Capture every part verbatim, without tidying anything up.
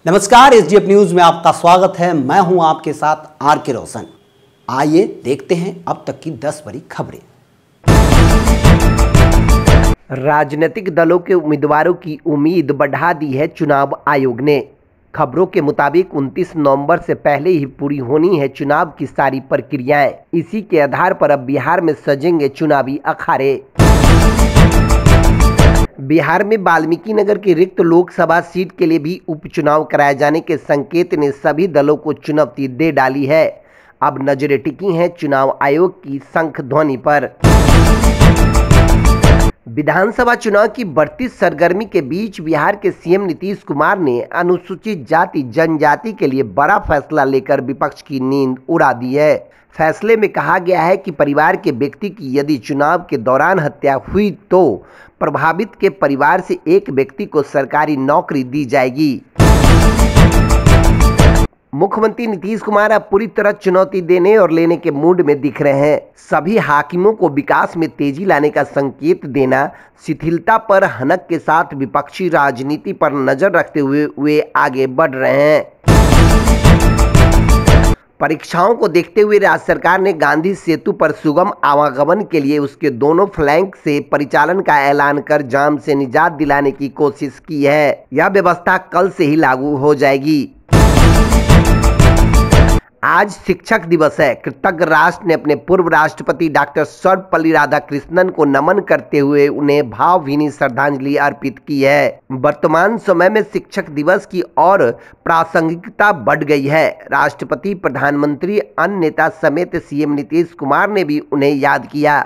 नमस्कार, SDF news में आपका स्वागत है। मैं हूं आपके साथ आर के रोशन। आइए देखते हैं अब तक की दस बड़ी खबरें। राजनीतिक दलों के उम्मीदवारों की उम्मीद बढ़ा दी है चुनाव आयोग ने। खबरों के मुताबिक उनतीस नवंबर से पहले ही पूरी होनी है चुनाव की सारी प्रक्रियाएं। इसी के आधार पर अब बिहार में सजेंगे चुनावी अखाड़े। बिहार में वाल्मीकि नगर की रिक्त लोकसभा सीट के लिए भी उपचुनाव कराए जाने के संकेत ने सभी दलों को चुनौती दे डाली है। अब नजरें टिकी हैं चुनाव आयोग की शंख ध्वनि पर। विधानसभा चुनाव की बढ़ती सरगर्मी के बीच बिहार के सीएम नीतीश कुमार ने अनुसूचित जाति जनजाति के लिए बड़ा फैसला लेकर विपक्ष की नींद उड़ा दी है। फैसले में कहा गया है कि परिवार के व्यक्ति की यदि चुनाव के दौरान हत्या हुई तो प्रभावित के परिवार से एक व्यक्ति को सरकारी नौकरी दी जाएगी। मुख्यमंत्री नीतीश कुमार अब पूरी तरह चुनौती देने और लेने के मूड में दिख रहे हैं। सभी हाकिमों को विकास में तेजी लाने का संकेत देना, शिथिलता पर हनक के साथ विपक्षी राजनीति पर नजर रखते हुए वे आगे बढ़ रहे हैं। परीक्षाओं को देखते हुए राज्य सरकार ने गांधी सेतु पर सुगम आवागमन के लिए उसके दोनों फ्लैंक से परिचालन का ऐलान कर जाम से निजात दिलाने की कोशिश की है। यह व्यवस्था कल से ही लागू हो जाएगी। आज शिक्षक दिवस है। कृतज्ञ राष्ट्र ने अपने पूर्व राष्ट्रपति डॉक्टर सर्वपल्ली राधाकृष्णन को नमन करते हुए उन्हें भावभीनी श्रद्धांजलि अर्पित की है। वर्तमान समय में शिक्षक दिवस की और प्रासंगिकता बढ़ गई है। राष्ट्रपति, प्रधानमंत्री, अन्य नेता समेत सीएम नीतीश कुमार ने भी उन्हें याद किया।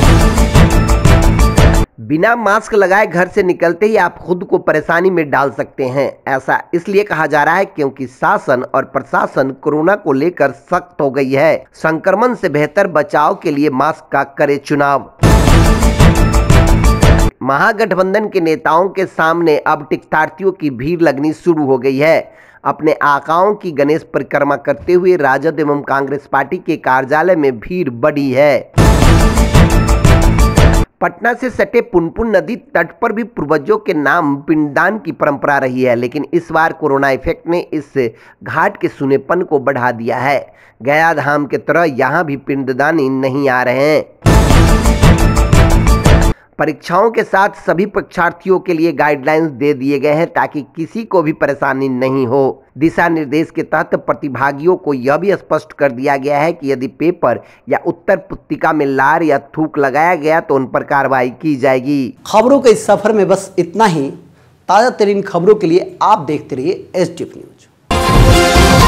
बिना मास्क लगाए घर से निकलते ही आप खुद को परेशानी में डाल सकते हैं। ऐसा इसलिए कहा जा रहा है क्योंकि शासन और प्रशासन कोरोना को लेकर सख्त हो गई है। संक्रमण से बेहतर बचाव के लिए मास्क का करे चुनाव। महागठबंधन के नेताओं के सामने अब टिकटार्थियों की भीड़ लगनी शुरू हो गई है। अपने आकाओं की गणेश परिक्रमा करते हुए राजद एवं कांग्रेस पार्टी के कार्यालय में भीड़ बढ़ी है। पटना से सटे पुनपुन नदी तट पर भी पूर्वजों के नाम पिंडदान की परंपरा रही है, लेकिन इस बार कोरोना इफेक्ट ने इस घाट के सुनेपन को बढ़ा दिया है। गया धाम के तरह यहां भी पिंडदानी नहीं आ रहे हैं। परीक्षाओं के साथ सभी परीक्षार्थियों के लिए गाइडलाइंस दे दिए गए हैं ताकि किसी को भी परेशानी नहीं हो। दिशा निर्देश के तहत प्रतिभागियों को यह भी स्पष्ट कर दिया गया है कि यदि पेपर या उत्तर पुस्तिका में लार या थूक लगाया गया तो उन पर कार्रवाई की जाएगी। खबरों के इस सफर में बस इतना ही। ताज़ा तरीन खबरों के लिए आप देखते रहिए एसडीएफ न्यूज।